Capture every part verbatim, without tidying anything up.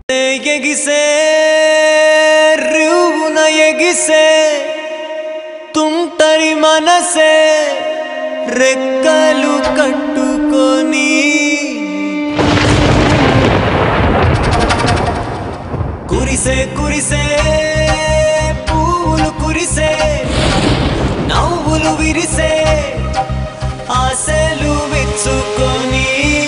ఎగిసే రువున ఎగిసే తుంటరి మనసే రెక్కలు కట్టుకొని కురిసే కురిసే పూలు కురిసే నవ్వులు విరిసే ఆశలు విచ్చుకొని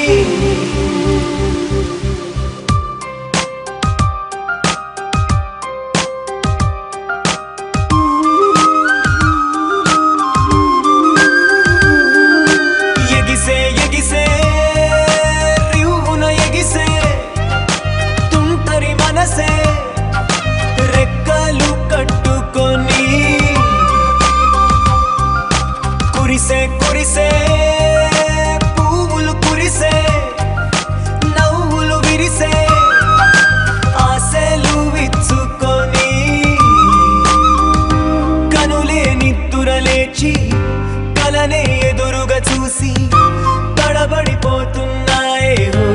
రెక్కలు కట్టుకొని కురిసే కురిసే పువ్వులు కురిసే నవ్వులు విరిసే ఆశలు విచ్చుకొని కనులే నిద్దురలేచి కలనే ఎదురుగా చూసి తడబడిపోతున్నాయే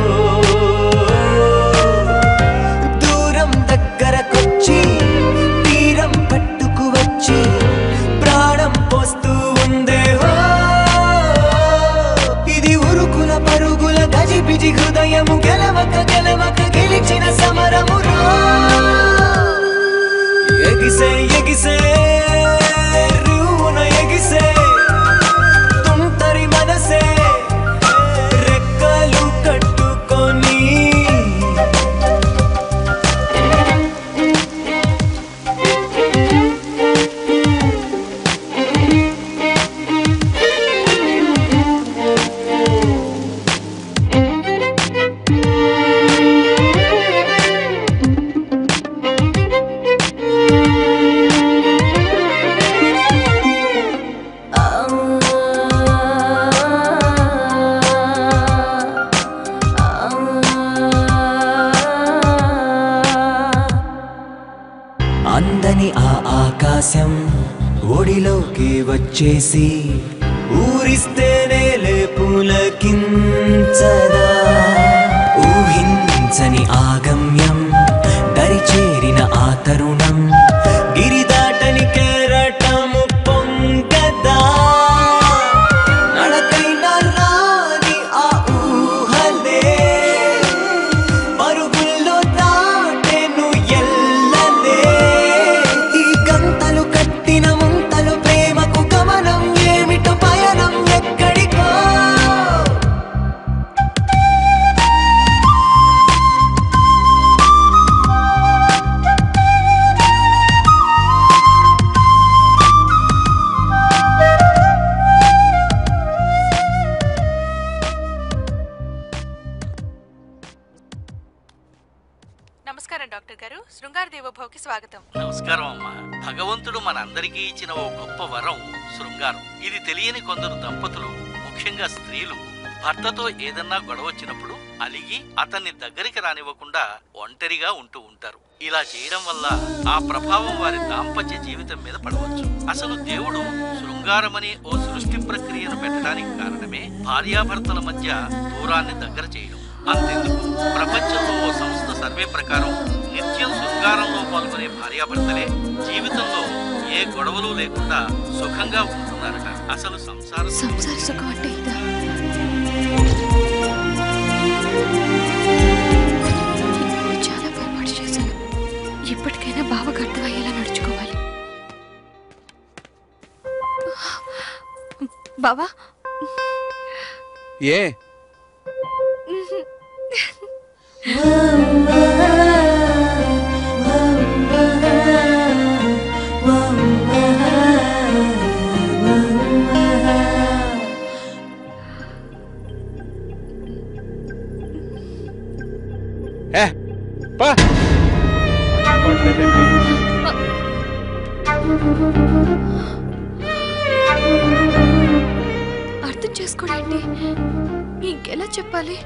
హృదయము గెలవక గెలవక గెలిచిన సమరములో ఎగిసే ఎగిసే రువున ఎగిసే తుంటరి మనసే రెక్కలు కట్టుకొని అందని ఆ ఆకాశం ఒడిలోకి వచ్చేసి ఊరిస్తేనే లేపులకించదా ఊహించని ఆగమ్యం దరిచేరిన ఆ తరుణం గిరిదాటని కెరటము పొంగదా నడకైనా రాని ఆ ఊహలే పరుగుల్లో దాటెను ఎల్లలే ఈ గంతలు కట్టిన ముంతలు ప్రేమకు గమనం ఏమిటో పయనం ఎక్కడికో నమస్కారం డాక్టర్ గారు, శృంగార దేవోభవకి స్వాగతం. నమస్కారం అమ్మా. భగవంతుడు మనందరికీ ఇచ్చిన ఓ గొప్ప వరం శృంగారం. ఇది తెలియని కొందరు దంపతులు, ముఖ్యంగా స్త్రీలు, భర్తతో ఏదన్నా గొడవ వచ్చినప్పుడు అలిగి అతన్ని దగ్గరికి రానివ్వకుండా ఒంటరిగా ఉంటూ ఉంటారు. ఇలా చేయడం వల్ల ఆ ప్రభావం వారి దాంపత్య జీవితం మీద పడవచ్చు. అసలు దేవుడు శృంగారమనే ఓ సృష్టి ప్రక్రియను పెట్టడానికి కారణమే భార్యాభర్తల మధ్య దూరాన్ని దగ్గర చేయడం. అంతెందుకు, ప్రపంచంలో ఓ సంస్థ సర్వే ప్రకారం నిత్యం శృంగారంలో పాల్గొనే భార్యాభర్తలే జీవితంలో ఏ గొడవలు లేకుండా సుఖంగా ఉంటున్నారట. అసలు సంసార సంసార సుఖం అంటే ఇదా? చాలా పొరపాటు చేశాను. ఇప్పటికైనా బావకు అర్థమయ్యేలా నడుచుకోవాలి. బావా ఏ అర్థం చేసుకోండి, ఇంకెలా చెప్పాలి?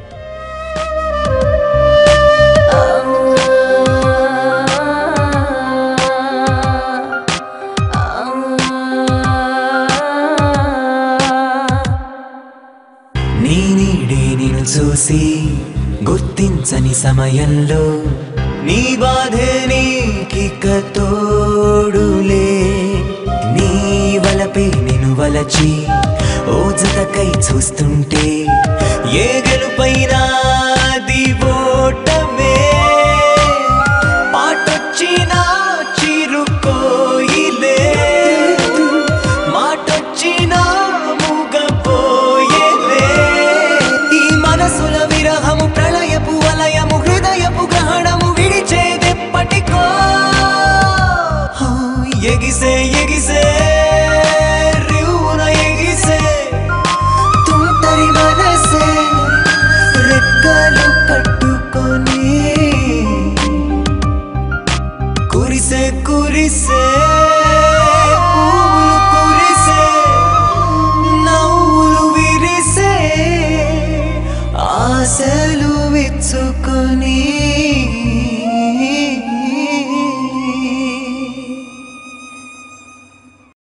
నీ నీడే నిన్ను చూసి గుర్తించని సమయంలో నీ బాధే నీకిక తోడులే నీ వలపే నిన్ను వలచి ఓ జతకై చూస్తుంటే ఏ గెలుపైనా అది ఓటమే పాటొచ్చినా చిరుకోయిలే మాటొచ్చినా మూగపోయేలే ఈ మనసుల విరహము ప్రళయపు వలయము హృదయపు గ్రహణము విడిచేదెప్పటికో ఎగిసే ఎగిసే రివున ఎగిసే తుంటరి మనసే రెక్కలు కట్టుకొని కురిసే కురిసే పూలు కురిసే నవ్వులు విరిసే ఆశలు విచ్చుకొని